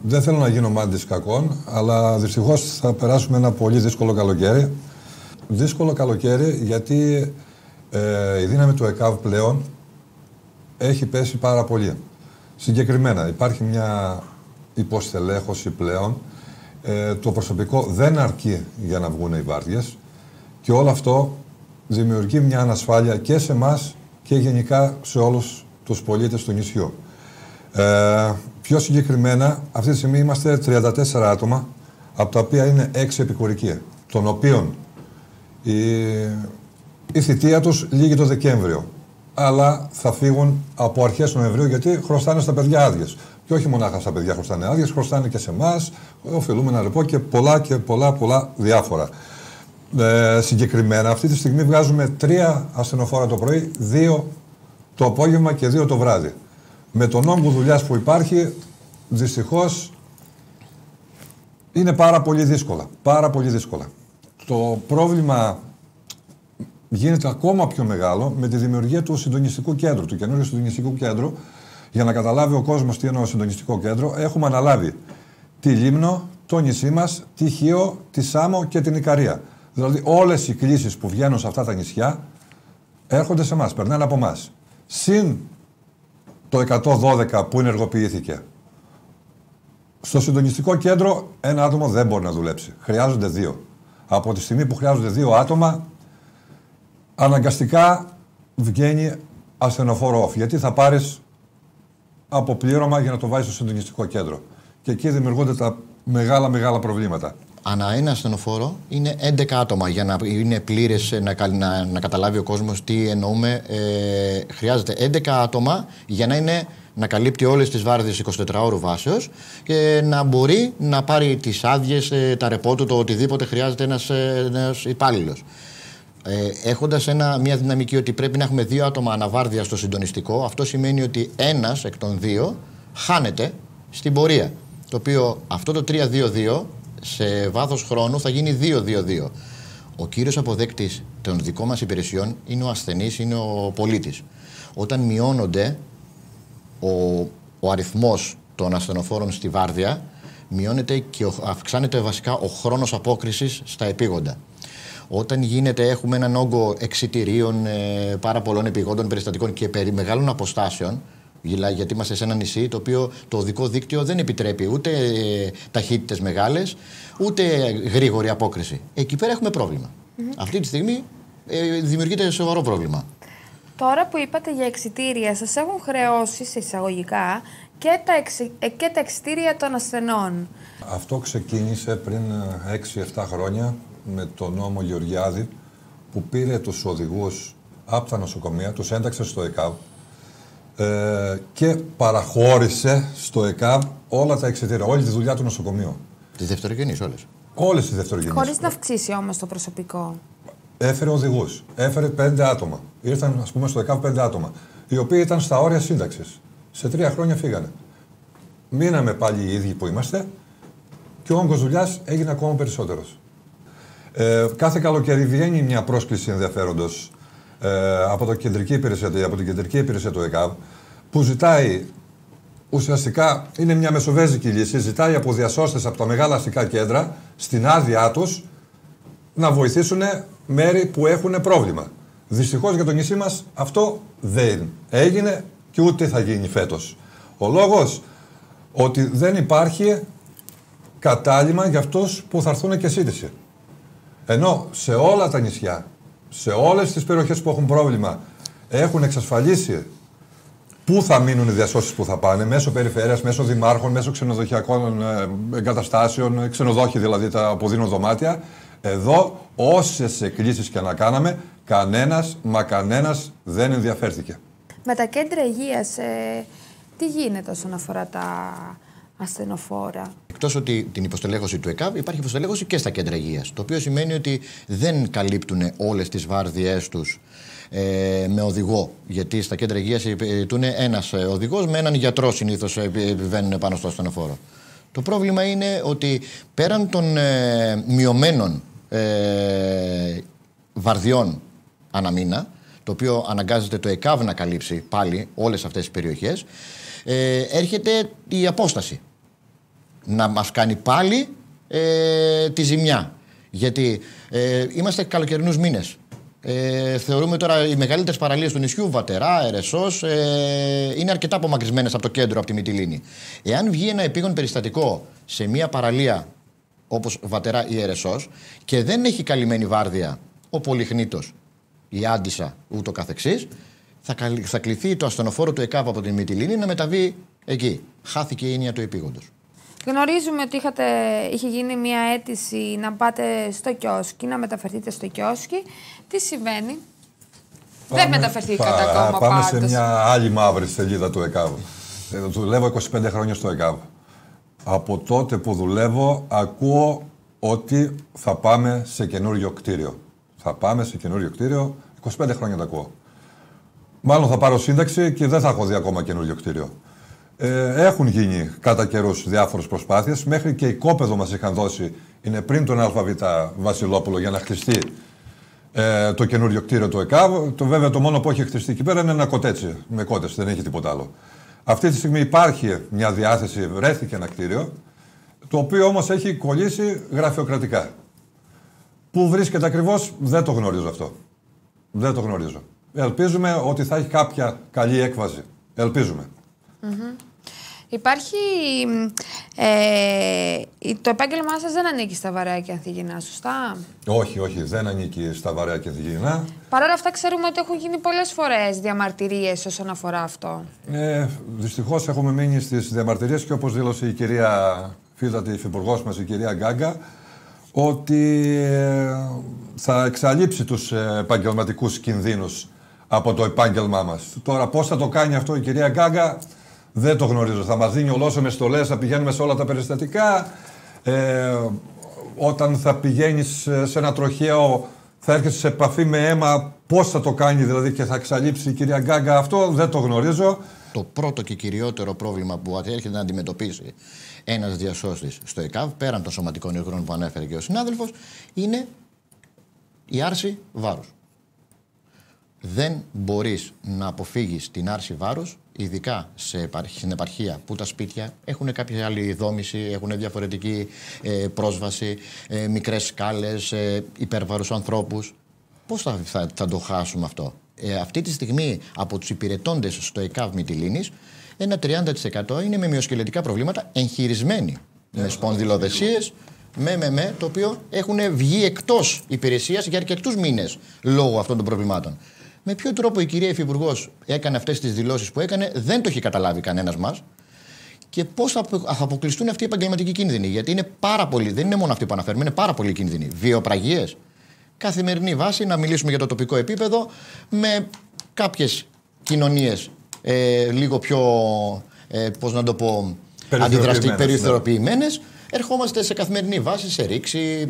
Δεν θέλω να γίνω μάντης κακών, αλλά δυστυχώς θα περάσουμε ένα πολύ δύσκολο καλοκαίρι. Δύσκολο καλοκαίρι γιατί η δύναμη του ΕΚΑΒ πλέον έχει πέσει πάρα πολύ. Συγκεκριμένα υπάρχει μια υποστελέχωση πλέον. Το προσωπικό δεν αρκεί για να βγουν οι βάρδιες και όλο αυτό δημιουργεί μια ανασφάλεια και σε εμάς και γενικά σε όλους τους πολίτες του νησιού. Πιο συγκεκριμένα, αυτή τη στιγμή είμαστε 34 άτομα, από τα οποία είναι 6 επικουρικοί, των οποίων η θητεία τους λήγει το Δεκέμβριο. Αλλά θα φύγουν από αρχές Νοεμβρίου γιατί χρωστάνε στα παιδιά άδειες. Και όχι μονάχα στα παιδιά χρωστάνε άδειες, χρωστάνε και σε εμάς, οφειλούμενα ρεπό και πολλά διάφορα. Συγκεκριμένα, αυτή τη στιγμή βγάζουμε 3 ασθενοφόρα το πρωί, 2 το απόγευμα και 2 το βράδυ. Με τον όγκο δουλειάς που υπάρχει, δυστυχώς, είναι πάρα πολύ δύσκολα. Το πρόβλημα γίνεται ακόμα πιο μεγάλο με τη δημιουργία του συντονιστικού κέντρου, του καινούριου συντονιστικού κέντρου. Για να καταλάβει ο κόσμος τι εννοώ συντονιστικό κέντρο, έχουμε αναλάβει τη Λίμνο, το νησί μας, τη Χίο, τη Σάμο και την Ικαρία. Δηλαδή όλες οι κλήσεις που βγαίνουν σε αυτά τα νησιά έρχονται σε εμάς, περνάνε από εμάς. Συν το 112 που ενεργοποιήθηκε. Στο συντονιστικό κέντρο ένα άτομο δεν μπορεί να δουλέψει. Χρειάζονται 2. Από τη στιγμή που χρειάζονται 2 άτομα, αναγκαστικά βγαίνει ασθενοφόρο off. Γιατί θα πάρεις αποπλήρωμα για να το βάζεις στο συντονιστικό κέντρο. Και εκεί δημιουργούνται τα μεγάλα προβλήματα. Ανά ένα ασθενοφόρο είναι 11 άτομα για να είναι πλήρες, να καταλάβει ο κόσμος τι εννοούμε. Χρειάζεται 11 άτομα για να καλύπτει όλες τις βάρδιες 24 ώρου βάσεως και να μπορεί να πάρει τις άδειες, τα ρεπό του, το οτιδήποτε χρειάζεται ένας υπάλληλος. Έχοντας μια δυναμική ότι πρέπει να έχουμε 2 άτομα αναβάρδια στο συντονιστικό, αυτό σημαίνει ότι ένας εκ των 2 χάνεται στην πορεία. Το οποίο αυτό το 3-2-2 σε βάθος χρόνου θα γίνει 2-2-2. Ο κύριος αποδέκτης των δικών μας υπηρεσιών είναι ο ασθενής, είναι ο πολίτης. Όταν μειώνονται ο αριθμός των ασθενοφόρων στη βάρδια, μειώνεται και αυξάνεται βασικά ο χρόνος απόκρισης στα επίγοντα. Όταν έχουμε έναν όγκο εξιτηρίων, πάρα πολλών επιγόντων περιστατικών και μεγάλων αποστάσεων, γιατί είμαστε σε ένα νησί το οποίο το οδικό δίκτυο δεν επιτρέπει ούτε ταχύτητες μεγάλες, ούτε γρήγορη απόκριση. Εκεί πέρα έχουμε πρόβλημα. Αυτή τη στιγμή δημιουργείται σοβαρό πρόβλημα. Τώρα που είπατε για εξιτήρια, σας έχουν χρεώσει σε εισαγωγικά και τα εξιτήρια των ασθενών. Αυτό ξεκίνησε πριν 6-7 χρόνια με τον νόμο Γεωργιάδη που πήρε τους οδηγούς από τα νοσοκομεία, τους ένταξε στο ΕΚΑΒ και παραχώρησε στο ΕΚΑΒ όλα τα εξιτήρια, όλη τη δουλειά του νοσοκομείου. Τις δευτερογενείς όλες. Όλες τις δευτερογενείς. Χωρίς να αυξήσει όμως το προσωπικό. Έφερε οδηγούς, έφερε 5 άτομα. Ήρθαν, ας πούμε, στο ΕΚΑΒ 5 άτομα, οι οποίοι ήταν στα όρια σύνταξης. Σε 3 χρόνια φύγανε. Μείναμε πάλι οι ίδιοι που είμαστε και ο όγκος δουλειάς έγινε ακόμα περισσότερος. Κάθε καλοκαίρι βγαίνει μια πρόσκληση ενδιαφέροντος από την κεντρική υπηρεσία του ΕΚΑΒ που ζητάει, ουσιαστικά είναι μια μεσοβέζικη λύση, ζητάει από διασώστες από τα μεγάλα αστικά κέντρα στην άδειά τους να βοηθήσουν μέρη που έχουν πρόβλημα. Δυστυχώς για το νησί μας αυτό δεν έγινε και ούτε θα γίνει φέτος. Ο λόγος ότι δεν υπάρχει κατάλημα για αυτούς που θα έρθουν και σύντηση. Ενώ σε όλα τα νησιά, σε όλες τις περιοχές που έχουν πρόβλημα, έχουν εξασφαλίσει πού θα μείνουν οι διασώσεις που θα πάνε, μέσω περιφέρειας, μέσω δημάρχων, μέσω ξενοδοχειακών εγκαταστάσεων, ξενοδόχοι δηλαδή τα αποδίνουν δωμάτια. Εδώ, όσες εκκλήσεις και να κάναμε, κανένας δεν ενδιαφέρθηκε. Με τα κέντρα υγείας, τι γίνεται όσον αφορά τα ασθενοφόρα? Εκτός ότι την υποστελέχωση του ΕΚΑΒ, υπάρχει υποστελέχωση και στα κέντρα υγείας. Το οποίο σημαίνει ότι δεν καλύπτουν όλες τις βάρδιές τους με οδηγό. Γιατί στα κέντρα υγείας υπηρετούν ένας οδηγός με έναν γιατρό συνήθως επιβαίνουν πάνω στο ασθενοφόρο. Το πρόβλημα είναι ότι πέραν των μειωμένων βαρδιών ανά μήνα, το οποίο αναγκάζεται το ΕΚΑΒ να καλύψει πάλι όλες αυτές τις περιοχές, έρχεται η απόσταση. να μας κάνει πάλι τη ζημιά. Γιατί είμαστε καλοκαιρινούς μήνες. Θεωρούμε τώρα οι μεγαλύτερες παραλίες του νησιού, Βατερά, Ερεσός, είναι αρκετά απομακρυσμένες από το κέντρο, από τη Μυτιλήνη. Εάν βγει ένα επίγον περιστατικό σε μια παραλία όπως Βατερά ή Ερεσός και δεν έχει καλυμμένη βάρδια ο Πολυχνήτος, η Άντισσα, ούτω καθεξής, θα κληθεί το ασθενοφόρο του ΕΚΑΒ από τη Μυτιλήνη να μεταβεί εκεί. Χάθηκε η έννοια του επίγοντος. Γνωρίζουμε ότι είχε γίνει μια αίτηση να πάτε στο κιόσκι, να μεταφερθείτε στο κιόσκι. Τι συμβαίνει? Δεν μεταφερθήκατε ακόμα Πάμε πάντως. σε μια άλλη μαύρη σελίδα του ΕΚΑΒ. Δουλεύω 25 χρόνια στο ΕΚΑΒ. Από τότε που δουλεύω ακούω ότι θα πάμε σε καινούριο κτίριο. Θα πάμε σε καινούριο κτίριο, 25 χρόνια το ακούω. Μάλλον θα πάρω σύνταξη και δεν θα έχω δει ακόμα καινούριο κτίριο. Έχουν γίνει κατά καιρούς διάφορες προσπάθειες. Μέχρι και οικόπεδο μας είχαν δώσει, είναι πριν τον ΑΒ Βασιλόπουλο, για να χτιστεί το καινούριο κτίριο του ΕΚΑΒ. Βέβαια το μόνο που έχει χτιστεί εκεί πέρα είναι ένα κοτέτσι με κότες, δεν έχει τίποτα άλλο. Αυτή τη στιγμή υπάρχει μια διάθεση, βρέθηκε ένα κτίριο, το οποίο όμως έχει κολλήσει γραφειοκρατικά. Πού βρίσκεται ακριβώς, δεν το γνωρίζω αυτό. Δεν το γνωρίζω. Ελπίζουμε ότι θα έχει κάποια καλή έκβαση. Ελπίζουμε. Υπάρχει... το επάγγελμά σας δεν ανήκει στα βαρέα και ανθυγιεινά, σωστά? Όχι, δεν ανήκει στα βαρέα και ανθυγιεινά. Παρ' όλα αυτά ξέρουμε ότι έχουν γίνει πολλές φορές διαμαρτυρίες όσον αφορά αυτό. Δυστυχώς έχουμε μείνει στις διαμαρτυρίες και όπως δήλωσε η κυρία Φίδατη, η υφυπουργός μας, η κυρία Γκάγκα, ότι θα εξαλείψει τους επαγγελματικούς κινδύνους από το επάγγελμά μας. Τώρα πώς θα το κάνει αυτό η κυρία Γκάγκα, δεν το γνωρίζω. Θα μας δίνει ολόσωμες στολές, θα πηγαίνουμε σε όλα τα περιστατικά. Όταν θα πηγαίνεις σε ένα τροχαίο, θα έρχεσαι σε επαφή με αίμα. Πώς θα το κάνει δηλαδή και θα εξαλείψει η κυρία Γκάγκα αυτό, δεν το γνωρίζω. Το πρώτο και κυριότερο πρόβλημα που έρχεται να αντιμετωπίσει ένας διασώστης στο ΕΚΑΒ, πέραν των σωματικών υγρών που ανέφερε και ο συνάδελφος, είναι η άρση βάρους. Δεν μπορείς να αποφύγεις την άρση βάρους, ειδικά στην επαρχία που τα σπίτια έχουν κάποια άλλη δόμηση, έχουν διαφορετική πρόσβαση, μικρές σκάλες, υπέρβαρους ανθρώπους. Πώς θα το χάσουμε αυτό? Αυτή τη στιγμή από τους υπηρετώντες στο ΕΚΑΒ Μυτιλήνης, ένα 30% είναι με μυοσκελετικά προβλήματα, εγχειρισμένοι με σπονδυλοδεσίες, το οποίο έχουν βγει εκτός υπηρεσίας για αρκετούς μήνες λόγω αυτών των προβλημάτων. Με ποιο τρόπο η κυρία Υφυπουργός έκανε αυτές τις δηλώσεις που έκανε, δεν το έχει καταλάβει κανένας μας. Και πώς θα αποκλειστούν αυτοί οι επαγγελματικοί κίνδυνοι? Γιατί είναι πάρα πολλοί, δεν είναι μόνο αυτοί που αναφέρουμε, είναι πάρα πολλοί κίνδυνοι. Βιοπραγίες, καθημερινή βάση, να μιλήσουμε για το τοπικό επίπεδο, με κάποιες κοινωνίες λίγο πιο, πώς να το πω, περιθωριοποιημένες. Ερχόμαστε σε καθημερινή βάση, σε ρήξη,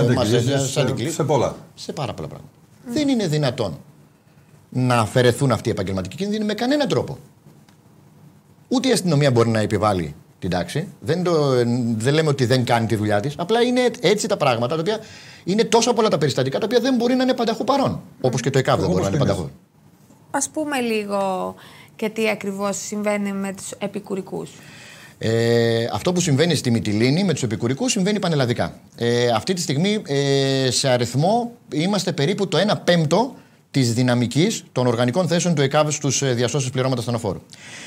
σε πολλά. Σε πάρα πολλά πράγματα. Δεν είναι δυνατόν να αφαιρεθούν αυτοί οι επαγγελματικοί κίνδυνοι με κανέναν τρόπο. Ούτε η αστυνομία μπορεί να επιβάλλει την τάξη. Δεν λέμε ότι δεν κάνει τη δουλειά της. Απλά είναι έτσι τα πράγματα, τα οποία είναι τόσο πολλά τα περιστατικά, τα οποία δεν μπορεί να είναι πανταχού παρόν. Όπως και το ΕΚΑΒ δεν μπορεί να είναι πανταχού. Ας πούμε λίγο και τι ακριβώς συμβαίνει με τους επικουρικούς. Αυτό που συμβαίνει στη Μυτιλήνη με τους επικουρικούς συμβαίνει πανελλαδικά. Αυτή τη στιγμή σε αριθμό είμαστε περίπου το 1/5 της δυναμικής των οργανικών θέσεων του ΕΚΑΒ στους διασώσεις πληρώματα ασθενοφόρου.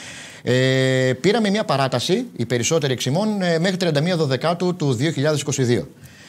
Πήραμε μια παράταση, οι περισσότεροι εξημών, μέχρι 31 Δεκάτου του 2022.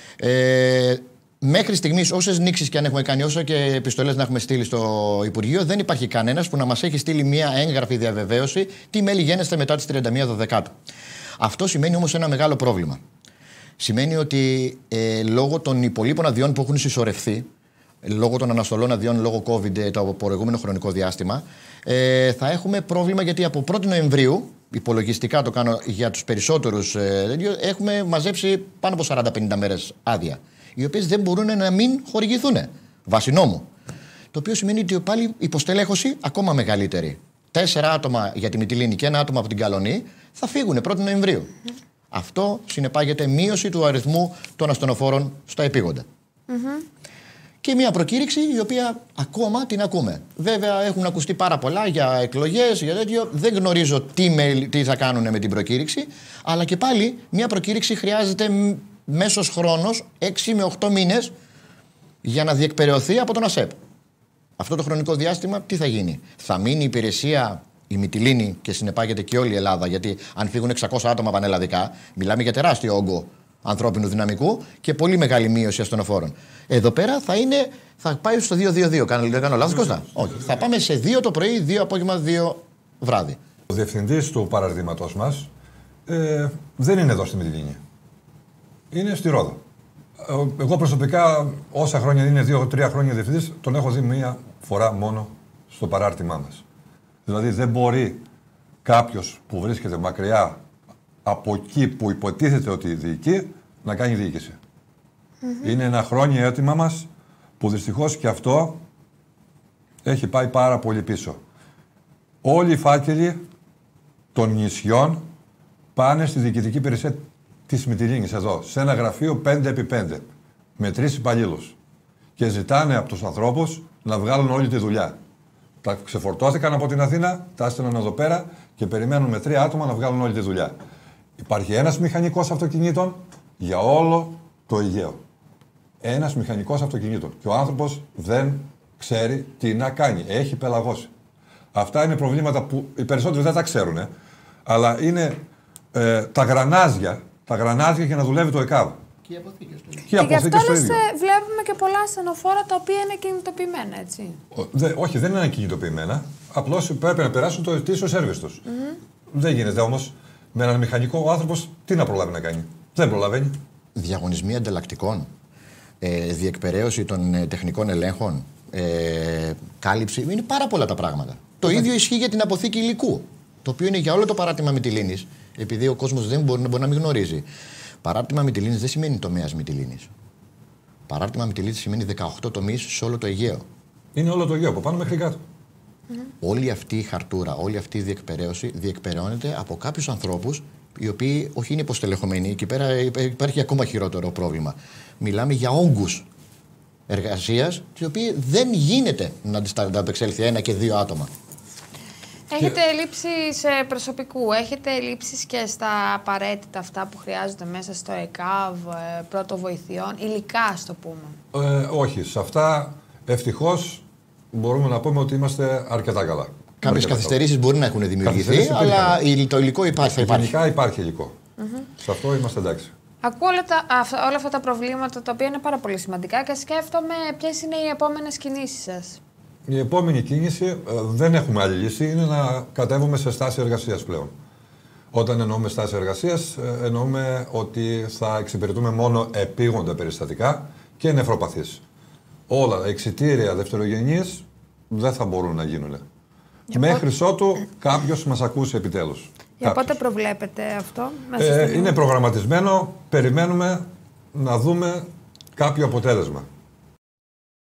Μέχρι στιγμής, όσες νήξεις και αν έχουμε κάνει, όσο και επιστολές να έχουμε στείλει στο Υπουργείο, δεν υπάρχει κανένας που να μας έχει στείλει μια έγγραφη διαβεβαίωση τι μέλη γένεστε μετά τις 31 Δεκάτου. Αυτό σημαίνει όμως ένα μεγάλο πρόβλημα. Σημαίνει ότι λόγω των υπολείπων αδειών που έχουν συσσωρευθεί, λόγω των αναστολών αδειών, λόγω COVID το προηγούμενο χρονικό διάστημα, θα έχουμε πρόβλημα, γιατί από 1η Νοεμβρίου, υπολογιστικά το κάνω για τους περισσότερους, έχουμε μαζέψει πάνω από 40-50 μέρες άδεια, οι οποίες δεν μπορούν να μην χορηγηθούν βάσει νόμου. Το οποίο σημαίνει ότι πάλι υποστελέχωση ακόμα μεγαλύτερη. 4 άτομα για τη Μυτιλήνη και 1 άτομο από την Καλονή θα φύγουν 1η Νοεμβρίου. Αυτό συνεπάγεται μείωση του αριθμού των ασθενοφόρων στα επίγοντα. και μια προκήρυξη η οποία ακόμα την ακούμε. Βέβαια έχουν ακουστεί πάρα πολλά για εκλογές, για τέτοιο. Δεν γνωρίζω τι θα κάνουν με την προκήρυξη, αλλά και πάλι μια προκήρυξη χρειάζεται μέσος χρόνος 6 με 8 μήνες για να διεκπεραιωθεί από τον ΑΣΕΠ. Αυτό το χρονικό διάστημα τι θα γίνει? Θα μείνει η υπηρεσία, η Μυτιλήνη, και συνεπάγεται και όλη η Ελλάδα, γιατί αν φύγουν 600 άτομα πανελλαδικά, μιλάμε για τεράστιο όγκο ανθρώπινου δυναμικού και πολύ μεγάλη μείωση ασθενοφόρων. Εδώ πέρα θα πάει στο 2-2-2. Δεν κάνω λάθος, Κώστα? Όχι. Θα πάμε σε 2 το πρωί, 2 απόγευμα, 2 βράδυ. Ο διευθυντής του παραρτήματος μας δεν είναι εδώ στη Μυτιλήνη. Είναι στη Ρόδο. Εγώ προσωπικά, όσα χρόνια είναι, 2-3 χρόνια διευθυντής, τον έχω δει μία φορά μόνο στο παράρτημά μας. Δηλαδή δεν μπορεί κάποιος που βρίσκεται μακριά από εκεί που υποτίθεται ότι διοικεί να κάνει διοίκηση. Είναι ένα χρόνια αίτημα μας που δυστυχώς και αυτό έχει πάει πάρα πολύ πίσω. Όλοι οι φάκελοι των νησιών πάνε στη διοικητική υπηρεσία της Μυτιλήνης εδώ, σε ένα γραφείο 5x5, με 3 υπαλλήλους. Και ζητάνε από τους ανθρώπους να βγάλουν όλη τη δουλειά. Τα ξεφορτώθηκαν από την Αθήνα, τα έστειλαν εδώ πέρα και περιμένουν με 3 άτομα να βγάλουν όλη τη δουλειά. Υπάρχει ένας μηχανικός αυτοκινήτων για όλο το Αιγαίο. Ένας μηχανικός αυτοκινήτων. Και ο άνθρωπος δεν ξέρει τι να κάνει. Έχει πελαγώσει. Αυτά είναι προβλήματα που οι περισσότεροι δεν τα ξέρουν. Αλλά είναι τα γρανάζια για να δουλεύει το ΕΚΑΒ. Και οι αποθήκες του ίδιου. Και γι' αυτό βλέπουμε και πολλά ασθενοφόρα τα οποία είναι κινητοποιημένα, έτσι. Όχι, δεν είναι κινητοποιημένα. Απλώς πρέπει να περάσουν το ετήσιο σέρβις τους. Δεν γίνεται όμως με έναν μηχανικό ο άνθρωπος τι να προλάβει να κάνει? Δεν προλαβαίνει. Διαγωνισμοί ανταλλακτικών, διεκπεραίωση των τεχνικών ελέγχων, κάλυψη. Είναι πάρα πολλά τα πράγματα. Το ίδιο ισχύει για την αποθήκη υλικού, το οποίο είναι για όλο το παράρτημα Μυτιλήνης, επειδή ο κόσμος δεν μπορεί να μην γνωρίζει. Παράρτημα Μυτιλήνης δεν σημαίνει τομέας Μυτιλήνης. Παράρτημα Μυτιλήνης σημαίνει 18 τομείς σε όλο το Αιγαίο. Είναι όλο το Αιγαίο, από πάνω μέχρι κάτω. Όλη αυτή η χαρτούρα, όλη αυτή η διεκπαιρέωση διεκπεραιώνεται από κάποιους ανθρώπους οι οποίοι όχι είναι υποστελεχωμένοι. Εκεί πέρα υπάρχει ακόμα χειρότερο πρόβλημα. Μιλάμε για όγκους εργασίας, οι οποίοι δεν γίνεται να ανταπεξέλθει 1 και 2 άτομα. Έχετε ελλείψεις προσωπικού, έχετε ελλείψεις και στα απαραίτητα αυτά που χρειάζονται μέσα στο ΕΚΑΒ, πρώτο βοηθειών, υλικά, ας το πούμε? Όχι, σε αυτά ευτυχώς μπορούμε να πούμε ότι είμαστε αρκετά καλά. Κάποιες καθυστερήσεις μπορεί να έχουν δημιουργηθεί, αλλά το υλικό υπάρχει. Γενικά υπάρχει υλικό. Σε αυτό είμαστε εντάξει. Ακούω όλα αυτά τα προβλήματα, τα οποία είναι πάρα πολύ σημαντικά, και σκέφτομαι ποιες είναι οι επόμενες κινήσεις σας. Η επόμενη κίνηση, δεν έχουμε άλλη λύση, είναι να κατέβουμε σε στάση εργασίας πλέον. Όταν εννοούμε στάση εργασίας, εννοούμε ότι θα εξυπηρετούμε μόνο επίγοντα περιστατικά και νεφροπαθείς. Όλα, εξιτήρια δευτερογενείς, δεν θα μπορούν να γίνουν. Μέχρι ότου κάποιος μας ακούσει επιτέλους. Για πότε προβλέπετε αυτό? Μέσα είναι προγραμματισμένο, περιμένουμε να δούμε κάποιο αποτέλεσμα.